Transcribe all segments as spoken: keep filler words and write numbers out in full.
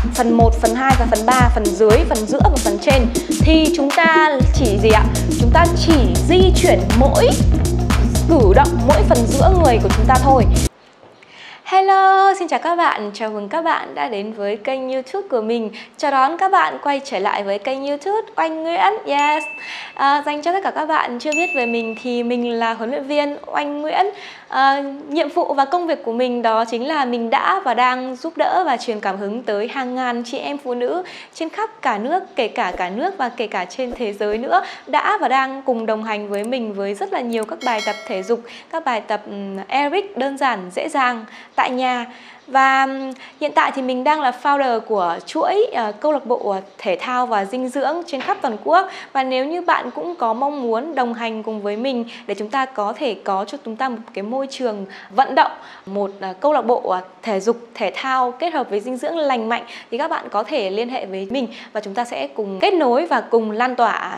phần một, phần hai và phần ba, phần dưới, phần giữa và phần trên, thì chúng ta chỉ gì ạ? Chúng ta chỉ di chuyển mỗi cử động, mỗi phần giữa người của chúng ta thôi. Hello, xin chào các bạn, chào mừng các bạn đã đến với kênh YouTube của mình. Chào đón các bạn quay trở lại với kênh YouTube Oanh Nguyễn. Yes, à, dành cho tất cả các bạn chưa biết về mình thì mình là huấn luyện viên Oanh Nguyễn. à, Nhiệm vụ và công việc của mình đó chính là mình đã và đang giúp đỡ và truyền cảm hứng tới hàng ngàn chị em phụ nữ trên khắp cả nước, kể cả cả nước và kể cả trên thế giới nữa, đã và đang cùng đồng hành với mình với rất là nhiều các bài tập thể dục, các bài tập aerobic đơn giản, dễ dàng tại nhà. Và hiện tại thì mình đang là founder của chuỗi uh, câu lạc bộ thể thao và dinh dưỡng trên khắp toàn quốc. Và nếu như bạn cũng có mong muốn đồng hành cùng với mình để chúng ta có thể có cho chúng ta một cái môi trường vận động, một uh, câu lạc bộ uh, thể dục thể thao kết hợp với dinh dưỡng lành mạnh, thì các bạn có thể liên hệ với mình và chúng ta sẽ cùng kết nối và cùng lan tỏa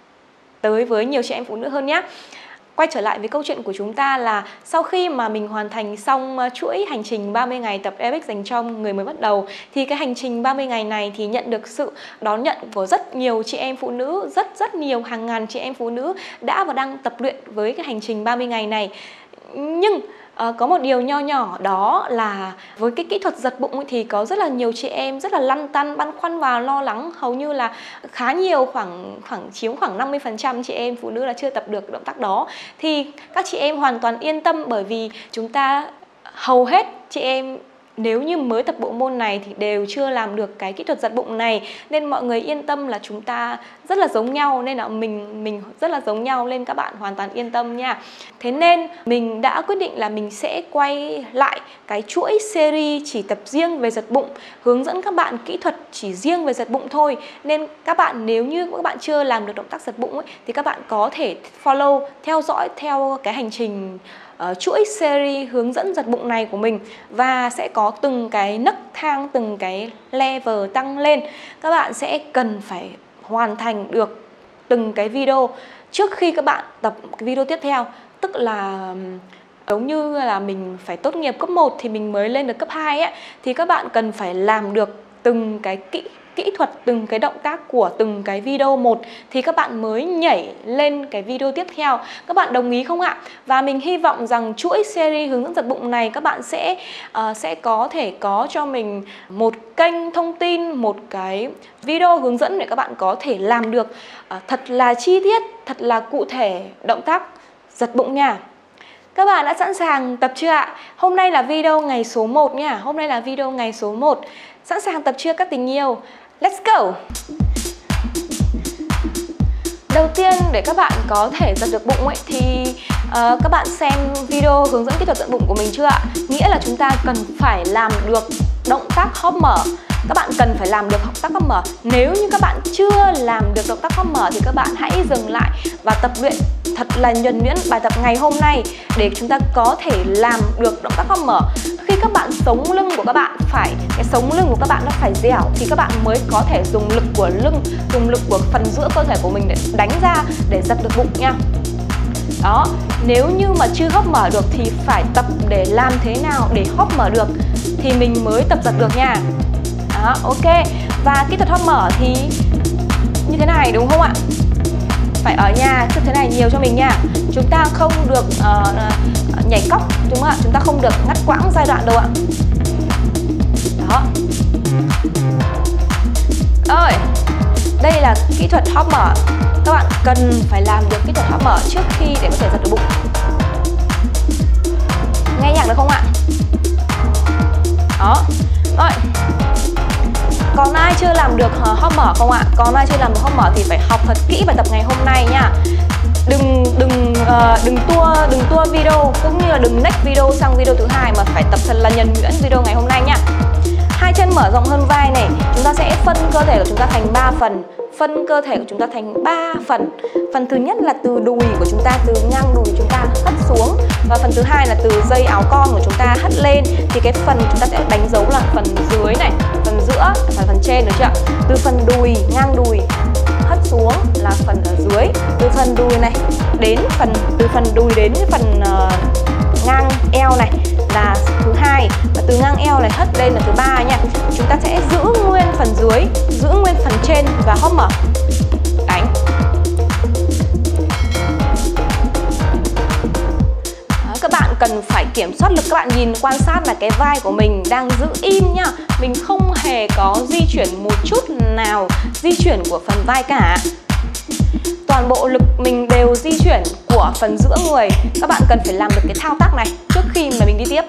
tới với nhiều chị em phụ nữ hơn nhé. Quay trở lại với câu chuyện của chúng ta là sau khi mà mình hoàn thành xong chuỗi hành trình ba mươi ngày tập aerobic dành cho người mới bắt đầu, thì cái hành trình ba mươi ngày này thì nhận được sự đón nhận của rất nhiều chị em phụ nữ, rất rất nhiều hàng ngàn chị em phụ nữ đã và đang tập luyện với cái hành trình ba mươi ngày này. Nhưng À, có một điều nho nhỏ đó là với cái kỹ thuật giật bụng thì có rất là nhiều chị em rất là lăn tăn, băn khoăn và lo lắng. Hầu như là khá nhiều, khoảng khoảng chiếm khoảng năm mươi phần trăm chị em phụ nữ là chưa tập được động tác đó. Thì các chị em hoàn toàn yên tâm, bởi vì chúng ta hầu hết chị em nếu như mới tập bộ môn này thì đều chưa làm được cái kỹ thuật giật bụng này. Nên mọi người yên tâm là chúng ta rất là giống nhau, nên là mình mình rất là giống nhau, nên các bạn hoàn toàn yên tâm nha. Thế nên mình đã quyết định là mình sẽ quay lại cái chuỗi series chỉ tập riêng về giật bụng, hướng dẫn các bạn kỹ thuật chỉ riêng về giật bụng thôi. Nên các bạn nếu như các bạn chưa làm được động tác giật bụng ấy, thì các bạn có thể follow, theo dõi theo cái hành trình Uh, chuỗi series hướng dẫn giật bụng này của mình, và sẽ có từng cái nấc thang, từng cái level tăng lên. Các bạn sẽ cần phải hoàn thành được từng cái video trước khi các bạn tập cái video tiếp theo. Tức là giống như là mình phải tốt nghiệp cấp một thì mình mới lên được cấp hai ấy, thì các bạn cần phải làm được từng cái kỹ kỹ thuật, từng cái động tác của từng cái video một thì các bạn mới nhảy lên cái video tiếp theo. Các bạn đồng ý không ạ? Và mình hy vọng rằng chuỗi series hướng dẫn giật bụng này các bạn sẽ uh, sẽ có thể có cho mình một kênh thông tin, một cái video hướng dẫn để các bạn có thể làm được uh, thật là chi tiết, thật là cụ thể động tác giật bụng nha. Các bạn đã sẵn sàng tập chưa ạ? Hôm nay là video ngày số một nha. Hôm nay là video ngày số một. Sẵn sàng tập chưa các tình yêu? Let's go! Đầu tiên để các bạn có thể giật được bụng ấy, thì uh, các bạn xem video hướng dẫn kỹ thuật giật bụng của mình chưa ạ? Nghĩa là chúng ta cần phải làm được động tác hóp mở. Các bạn cần phải làm được động tác hóp mở. Nếu như các bạn chưa làm được động tác hóp mở thì các bạn hãy dừng lại và tập luyện thật là nhuần nhuyễn bài tập ngày hôm nay để chúng ta có thể làm được động tác hóp mở. Khi các bạn sống lưng của các bạn phải, cái sống lưng của các bạn nó phải dẻo thì các bạn mới có thể dùng lực của lưng, dùng lực của phần giữa cơ thể của mình để đánh ra để giật được bụng nha. Đó, nếu như mà chưa hóp mở được thì phải tập để làm thế nào để hóp mở được thì mình mới tập giật được nha. Đó, ok. Và kỹ thuật hóp mở thì như thế này đúng không ạ? Phải ở nhà cứ thế này nhiều cho mình nha. Chúng ta không được uh, nhảy cóc, đúng không ạ? Chúng ta không được ngắt quãng giai đoạn đâu ạ. Đó. Ơi, đây là kỹ thuật hóp mở. Các bạn cần phải làm được kỹ thuật hóp mở trước khi để có thể giật được bụng. Nghe nhạc được không ạ? Đó. Rồi. Còn ai chưa làm được hóp mở không ạ? Còn ai chưa làm được hóp mở thì phải học thật kỹ bài tập ngày hôm nay nha. Đừng đừng uh, đừng tua đừng tua video, cũng như là đừng next video sang video thứ hai, mà phải tập thật là nhuần nhuyễn video ngày hôm nay nha. Hai chân mở rộng hơn vai này, chúng ta sẽ phân cơ thể của chúng ta thành ba phần. Phân cơ thể của chúng ta thành ba phần. Phần thứ nhất là từ đùi của chúng ta, từ ngang đùi chúng ta hất xuống. Và phần thứ hai là từ dây áo con của chúng ta hất lên. Thì cái phần chúng ta sẽ đánh dấu là phần dưới này, phần giữa và phần trên, được chưa? Từ phần đùi, ngang đùi hất xuống là phần ở dưới. Từ phần đùi này đến phần từ phần đùi đến cái phần uh, ngang eo này là thứ hai, và từ ngang eo này hất lên là thứ ba nha. Chúng ta sẽ giữ nguyên phần dưới, giữ nguyên phần trên và hóp mở. Đánh. Đó, các bạn cần phải kiểm soát lực. Các bạn nhìn quan sát là cái vai của mình đang giữ im nhá. Mình không hề có di chuyển một chút nào di chuyển của phần vai cả. Toàn bộ lực mình đều di chuyển của phần giữa người. Các bạn cần phải làm được cái thao tác này trước khi mà mình đi tiếp.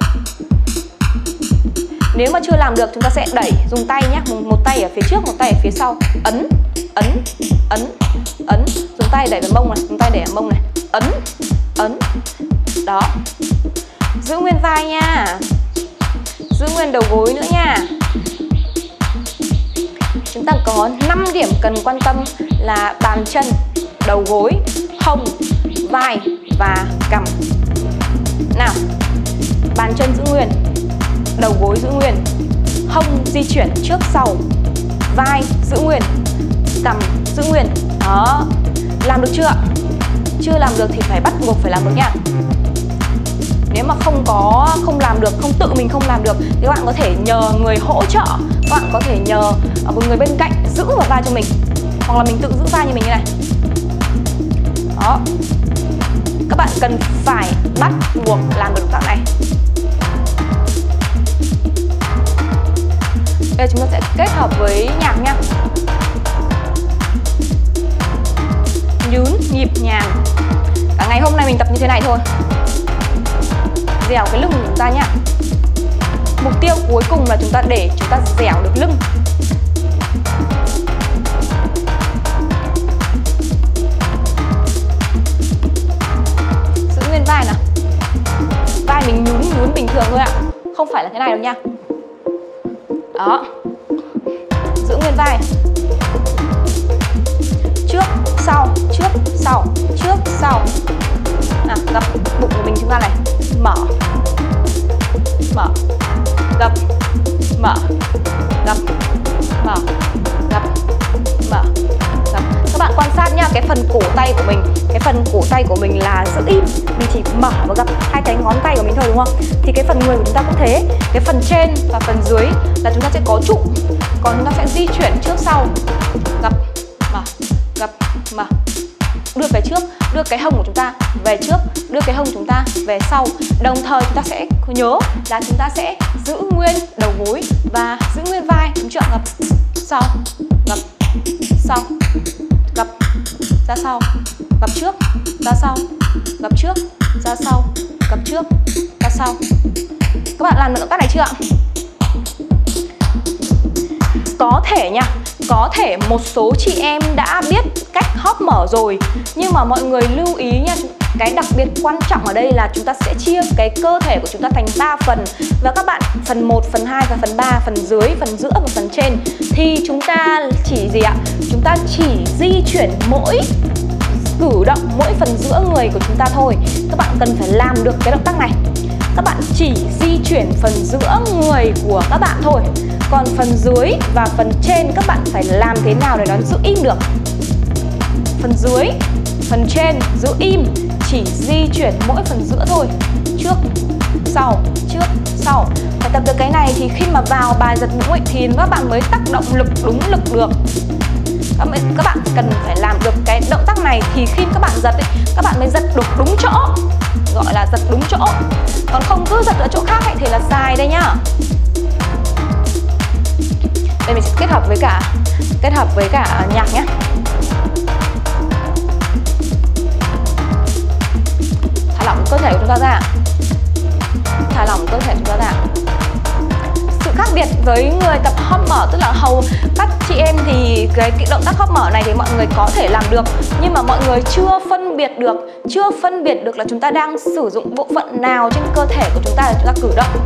Nếu mà chưa làm được, chúng ta sẽ đẩy, dùng tay nhé. Một tay ở phía trước, một tay ở phía sau. Ấn, ấn, ấn, ấn. Dùng tay đẩy vào mông này, dùng tay đẩy vào mông này. Ấn, ấn. Đó. Giữ nguyên vai nha. Giữ nguyên đầu gối nữa nha. Chúng ta có năm điểm cần quan tâm là bàn chân, đầu gối, hông, vai và cằm. Nào. Bàn chân giữ nguyên, đầu gối giữ nguyên, hông di chuyển trước sau, vai giữ nguyên, cằm giữ nguyên. Đó. Làm được chưa? Chưa làm được thì phải bắt buộc phải làm được nha. Nếu mà không có không làm được, không tự mình không làm được thì các bạn có thể nhờ người hỗ trợ. Các bạn có thể nhờ một người bên cạnh giữ vào vai cho mình, hoặc là mình tự giữ vai như mình như này. Đó. Các bạn cần phải bắt buộc làm được động tác này. Đây chúng ta sẽ kết hợp với nhạc nha. Nhún nhịp nhàng. Cả ngày hôm nay mình tập như thế này thôi. Dẻo cái lưng của chúng ta nhá. Mục tiêu cuối cùng là chúng ta để chúng ta dẻo được lưng. Giữ nguyên vai nào. Vai mình nhún nhún bình thường thôi ạ. Không phải là thế này đâu nha. Đó. Giữ nguyên vai. Trước, sau, trước, sau, trước, sau. Nào, gập bụng của mình chúng ta này. Mở. Mở. Gập. Mở. Gập. Mở. Gập. Mở. Gập. Các bạn quan sát nhá, cái phần cổ tay của mình, cái phần cổ tay của mình là giữ im. Mình chỉ mở và gập hai cái ngón tay của mình thôi đúng không? Thì cái phần người của chúng ta cũng thế. Cái phần trên và phần dưới là chúng ta sẽ có trụ. Còn chúng ta sẽ di chuyển trước sau. Gập. Mở. Gập. Mở. Đưa về trước, đưa cái hông của chúng ta về trước, đưa cái hông chúng ta về sau. Đồng thời chúng ta sẽ nhớ là chúng ta sẽ giữ nguyên đầu gối và giữ nguyên vai, đúng chưa? Gập sau, gập sau, gập ra sau, gập trước, ra sau, gập trước, ra sau, gập trước, ra sau. Các bạn làm được động tác này chưa ạ? Có thể nha, có thể một số chị em đã biết cách hóp mở rồi, nhưng mà mọi người lưu ý nha, cái đặc biệt quan trọng ở đây là chúng ta sẽ chia cái cơ thể của chúng ta thành ba phần. Và các bạn, phần một, phần hai và phần ba, phần dưới, phần giữa và phần trên, thì chúng ta chỉ gì ạ? Chúng ta chỉ di chuyển mỗi cử động, mỗi phần giữa người của chúng ta thôi. Các bạn cần phải làm được cái động tác này. Các bạn chỉ di chuyển phần giữa người của các bạn thôi. Còn phần dưới và phần trên các bạn phải làm thế nào để nó giữ im được. Phần dưới, phần trên giữ im, chỉ di chuyển mỗi phần giữa thôi. Trước, sau, trước, sau. Phải tập được cái này thì khi mà vào bài giật bụng ấy, thì các bạn mới tác động lực đúng lực được. Các bạn, các bạn cần phải làm được cái động tác này thì khi các bạn giật ấy, các bạn mới giật được đúng chỗ. Gọi là giật đúng chỗ. Còn không cứ giật ở chỗ khác ấy, thì là dài đây nhá. Đây mình sẽ kết hợp với cả kết hợp với cả nhạc nhé. Thả lỏng cơ thể của chúng ta ra. Thả lỏng cơ thể chúng ta ra. Sự khác biệt với người tập hóp mở, tức là hầu các chị em thì cái, cái động tác hóp mở này thì mọi người có thể làm được, nhưng mà mọi người chưa phân biệt được, chưa phân biệt được là chúng ta đang sử dụng bộ phận nào trên cơ thể của chúng ta để chúng ta cử động.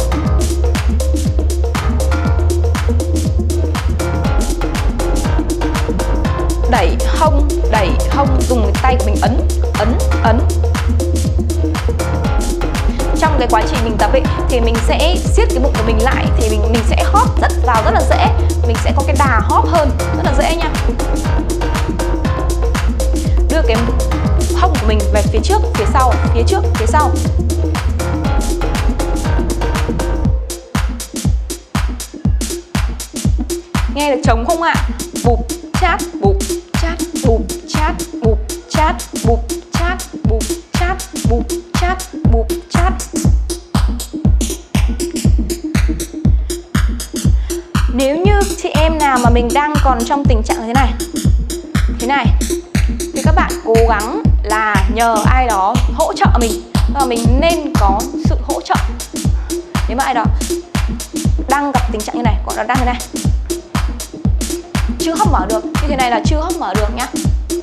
Đẩy hông, đẩy hông, dùng cái tay của mình ấn, ấn, ấn. Trong cái quá trình mình tập ấy thì mình sẽ siết cái bụng của mình lại, thì mình mình sẽ hóp rất vào rất là dễ. Mình sẽ có cái đà hóp hơn, rất là dễ nha. Đưa cái hông của mình về phía trước, phía sau, phía trước, phía sau. Nghe nghe được trống không ạ? Bụp chát bụp chát bụp chát bụp chát bụp chát bụp chát bụp chát bụp chát. Nếu như chị em nào mà mình đang còn trong tình trạng thế này thế này thì các bạn cố gắng là nhờ ai đó hỗ trợ mình, và mình nên có sự hỗ trợ. Nếu mà ai đó đang gặp tình trạng như này, gọi là đang thế này, chưa hấp mở được, như thế này là chưa hấp mở được nhá.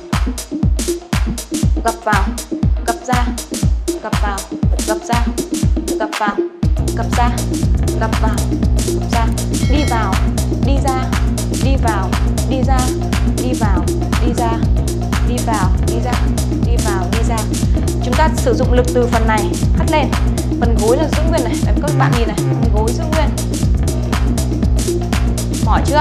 Gập vào, gập ra, gập vào, gập ra, gập vào, gập ra, gập vào, gập ra, đi vào, đi ra, đi vào, đi ra, đi vào, đi ra, đi vào, đi ra, đi vào, đi ra. Chúng ta sử dụng lực từ phần này hất lên, phần gối là giữ nguyên này, để các bạn nhìn này, phần gối giữ nguyên. Mỏi chưa?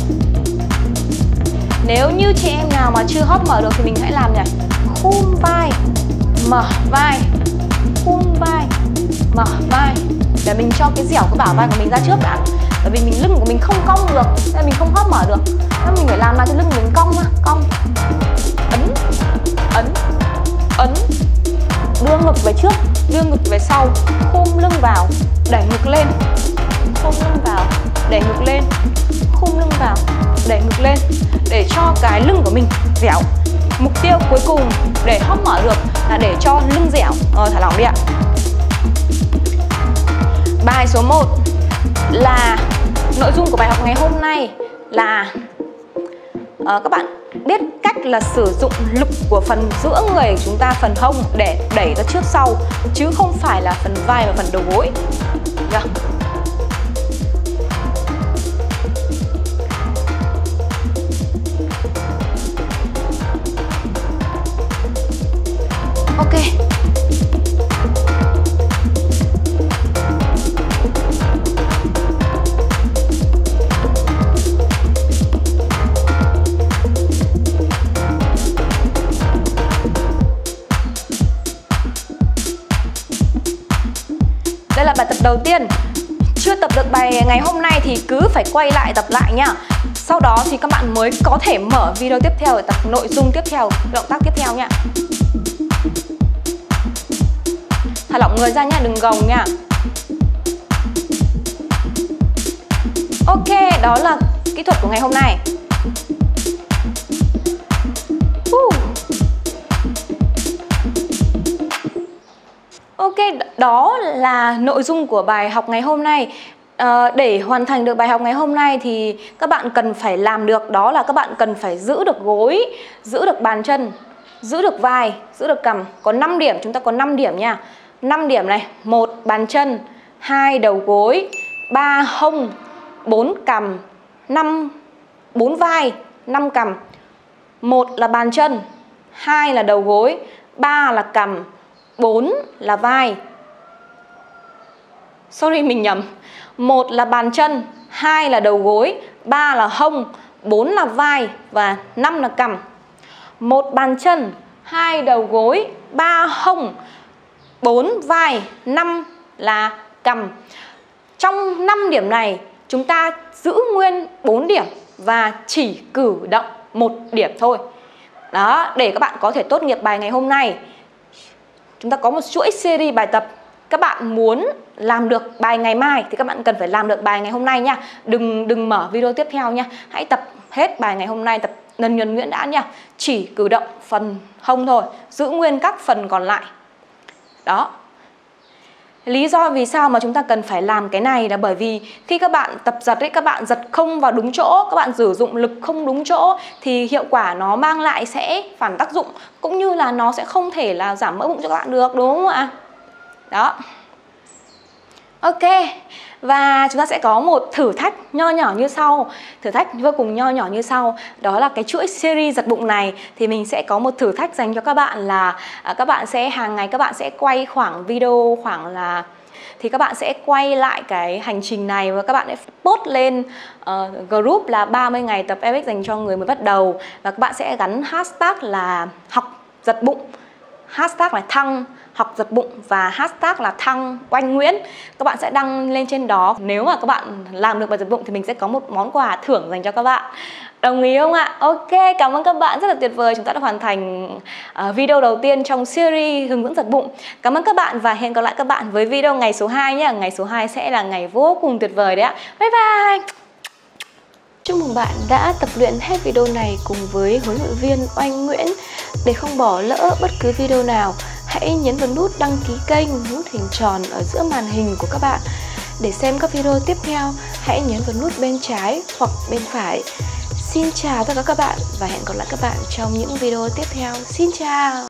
Nếu như chị em nào mà chưa hấp mở được thì mình hãy làm nhỉ, khum vai, mở vai, khum vai, mở vai, để mình cho cái dẻo cái bả vai của mình ra trước đã. Bởi vì mình lưng của mình không cong được nên mình không hấp mở được, nên mình phải làm nào cho lưng của mình cong ra, cong, ấn, ấn, ấn, đưa ngực về trước, đưa ngực về sau, khum lưng vào, đẩy ngực lên, khum lưng vào, đẩy ngực lên, khum lưng vào, đẩy ngực lên, để cho cái lưng của mình dẻo. Mục tiêu cuối cùng để hấp mở được là để cho lưng dẻo. Rồi, thả lỏng đi ạ. Bài số một là nội dung của bài học ngày hôm nay là uh, các bạn biết cách là sử dụng lực của phần giữa người của chúng ta, phần hông để đẩy ra trước sau, chứ không phải là phần vai và phần đầu gối. Được. Ok. Đây là bài tập đầu tiên. Chưa tập được bài ngày hôm nay thì cứ phải quay lại tập lại nhá. Sau đó thì các bạn mới có thể mở video tiếp theo để tập nội dung tiếp theo, động tác tiếp theo nhá. Thả lỏng người ra nhá, đừng gồng nhá. Ok, đó là kỹ thuật của ngày hôm nay. uh. Ok, đó là nội dung của bài học ngày hôm nay. à, Để hoàn thành được bài học ngày hôm nay thì các bạn cần phải làm được, đó là các bạn cần phải giữ được gối, giữ được bàn chân, giữ được vai, giữ được cằm. Có năm điểm, chúng ta có năm điểm nha. năm điểm này: một bàn chân, hai đầu gối, ba hông, bốn cằm, năm bốn vai, năm cằm. một là bàn chân, hai là đầu gối, ba là cằm, bốn là vai. Sorry, mình nhầm. một là bàn chân, hai là đầu gối, ba là hông, bốn là vai và năm là cằm. một bàn chân, hai đầu gối, ba hông, bốn vai, năm là cằm. Trong năm điểm này chúng ta giữ nguyên bốn điểm và chỉ cử động một điểm thôi. Đó, để các bạn có thể tốt nghiệp bài ngày hôm nay. Chúng ta có một chuỗi series bài tập. Các bạn muốn làm được bài ngày mai thì các bạn cần phải làm được bài ngày hôm nay nha. Đừng đừng mở video tiếp theo nha. Hãy tập hết bài ngày hôm nay, tập nần nhuần nhuyễn đã nha. Chỉ cử động phần hông thôi, giữ nguyên các phần còn lại. Đó. Lý do vì sao mà chúng ta cần phải làm cái này là bởi vì khi các bạn tập giật ấy, các bạn giật không vào đúng chỗ, các bạn sử dụng lực không đúng chỗ thì hiệu quả nó mang lại sẽ phản tác dụng, cũng như là nó sẽ không thể là giảm mỡ bụng cho các bạn được, đúng không ạ? Đó. Ok. Và chúng ta sẽ có một thử thách nho nhỏ như sau. Thử thách vô cùng nho nhỏ như sau. Đó là cái chuỗi series giật bụng này thì mình sẽ có một thử thách dành cho các bạn là à, các bạn sẽ hàng ngày các bạn sẽ quay khoảng video khoảng là thì các bạn sẽ quay lại cái hành trình này và các bạn sẽ post lên uh, group là ba mươi ngày tập Aerobics dành cho người mới bắt đầu, và các bạn sẽ gắn hashtag là học giật bụng, hashtag là Thăng học giật bụng và hashtag là Thăng Oanh Nguyễn. Các bạn sẽ đăng lên trên đó. Nếu mà các bạn làm được bài giật bụng thì mình sẽ có một món quà thưởng dành cho các bạn. Đồng ý không ạ? Ok, cảm ơn các bạn rất là tuyệt vời. Chúng ta đã hoàn thành uh, video đầu tiên trong series hướng dẫn giật bụng. Cảm ơn các bạn và hẹn gặp lại các bạn với video ngày số hai nhé. Ngày số hai sẽ là ngày vô cùng tuyệt vời đấy ạ. Bye bye. Chúc mừng bạn đã tập luyện hết video này cùng với huấn luyện viên Oanh Nguyễn. Để không bỏ lỡ bất cứ video nào, hãy nhấn vào nút đăng ký kênh, nút hình tròn ở giữa màn hình của các bạn. Để xem các video tiếp theo, hãy nhấn vào nút bên trái hoặc bên phải. Xin chào tất cả các bạn và hẹn gặp lại các bạn trong những video tiếp theo. Xin chào!